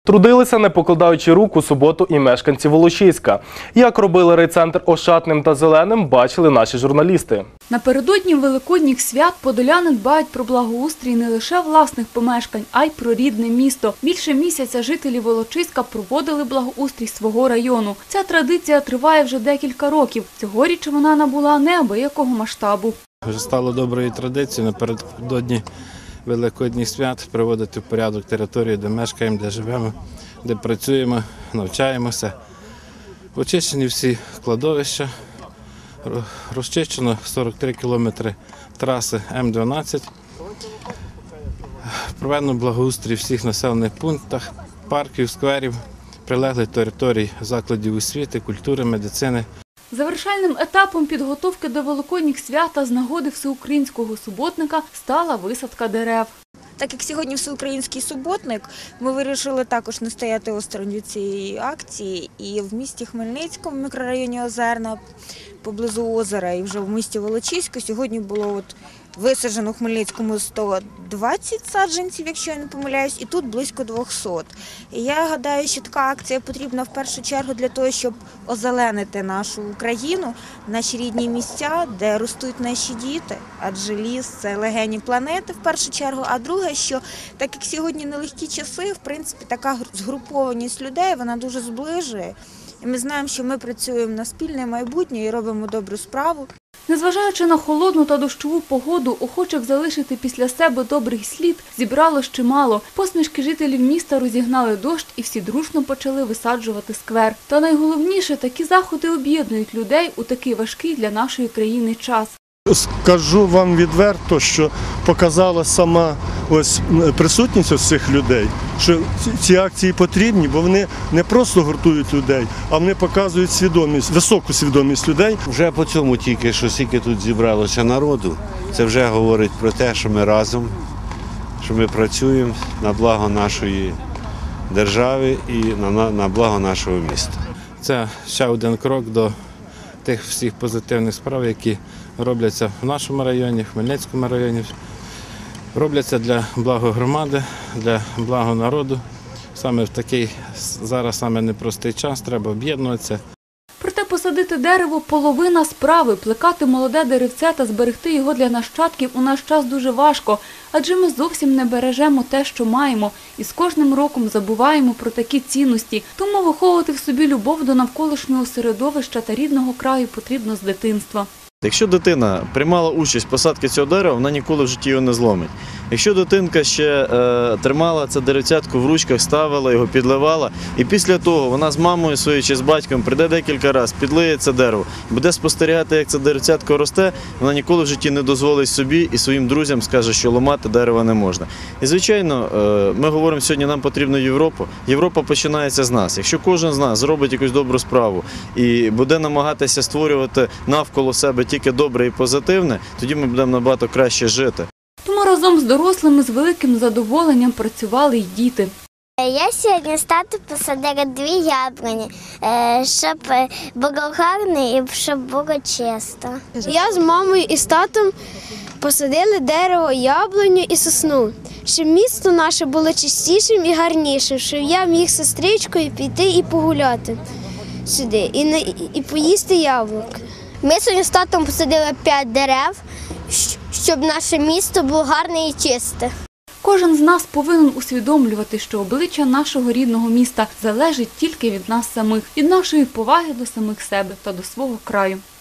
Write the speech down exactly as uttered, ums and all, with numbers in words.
Трудилися, не покладаючи рук, у суботу і мешканці Волочиська. Як робили райцентр ошатним та зеленим, бачили наші журналісти. Напередодні великодніх свят подоляни дбають про благоустрій не лише власних помешкань, а й про рідне місто. Більше місяця жителі Волочиська проводили благоустрій свого району. Ця традиція триває вже декілька років. Цьогоріч вона набула неабиякого масштабу. Вже стало доброю традицією напередодні великодніх свят приводити в порядок територію, де мешкаємо, де живемо, де працюємо, навчаємося. Очищені всі кладовища, розчищено сорок три кілометри траси М дванадцять. Проведено благоустрій в всіх населених пунктах, парків, скверів, прилеглих територій закладів освіти, культури, медицини. Завершальним етапом підготовки до великодніх свят та з нагоди всеукраїнського суботника стала висадка дерев. Так як сьогодні всеукраїнський суботник, ми вирішили також не стояти осторонь від цієї акції. І в місті Хмельницькому, в мікрорайоні Озерна, поблизу озера, і вже в місті Волочиську сьогодні було от висаджено в Хмельницькому сто двадцять саджанців, якщо я не помиляюсь, і тут близько двохсот. І я гадаю, що така акція потрібна в першу чергу для того, щоб озеленити нашу Україну, наші рідні місця, де ростуть наші діти, адже ліс – це легені планети в першу чергу. А друге, що так як сьогодні нелегкі часи, в принципі, така згрупованість людей, вона дуже зближує. І ми знаємо, що ми працюємо на спільне майбутнє і робимо добру справу. Незважаючи на холодну та дощову погоду, охочих залишити після себе добрий слід зібралось чимало. Посмішки жителів міста розігнали дощ і всі дружно почали висаджувати сквер. Та найголовніше, такі заходи об'єднують людей у такий важкий для нашої країни час. Скажу вам відверто, що показала сама ось присутність ось цих людей, що ці акції потрібні, бо вони не просто гуртують людей, а вони показують свідомість, високу свідомість людей. Вже по цьому тільки, що скільки тут зібралося народу, це вже говорить про те, що ми разом, що ми працюємо на благо нашої держави і на, на благо нашого міста. Це ще один крок до тих всіх позитивних справ, які робляться в нашому районі, в Хмельницькому районі. Робляться для благо громади, для благо народу. Саме в такий зараз саме непростий час треба об'єднуватися. Проте посадити дерево – половина справи. Плекати молоде деревце та зберегти його для нащадків у наш час дуже важко. Адже ми зовсім не бережемо те, що маємо. І з кожним роком забуваємо про такі цінності. Тому виховувати в собі любов до навколишнього середовища та рідного краю потрібно з дитинства. Якщо дитина приймала участь в посадці цього дерева, вона ніколи в житті його не зломить. Якщо дитинка ще е, тримала це деревцятко в ручках, ставила його, підливала, і після того вона з мамою своєю чи з батьком прийде декілька разів, підлиє це дерево, буде спостерігати, як це деревцятко росте, вона ніколи в житті не дозволить собі і своїм друзям скаже, що ламати дерево не можна. І, звичайно, е, ми говоримо сьогодні, нам потрібна Європа. Європа починається з нас. Якщо кожен з нас зробить якусь добру справу і буде намагатися створювати навколо себе тільки добре і позитивне, тоді ми будемо набагато краще жити. Тому разом з дорослими з великим задоволенням працювали й діти. Я сьогодні з татом посадила дві яблуні, щоб було гарно і щоб було чисто. Я з мамою і з татом посадили дерево, яблуню і сосну, щоб місто наше було чистішим і гарнішим, щоб я міг з сестричкою піти і погуляти сюди, і, не, і поїсти яблук. Ми сьогодні з татом посадили п'ять дерев, щоб наше місто було гарне і чисте. Кожен з нас повинен усвідомлювати, що обличчя нашого рідного міста залежить тільки від нас самих, від нашої поваги до самих себе та до свого краю.